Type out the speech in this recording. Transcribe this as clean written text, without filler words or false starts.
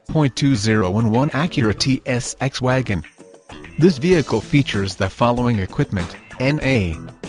4.2011 Acura TSX wagon. This vehicle features the following equipment: NA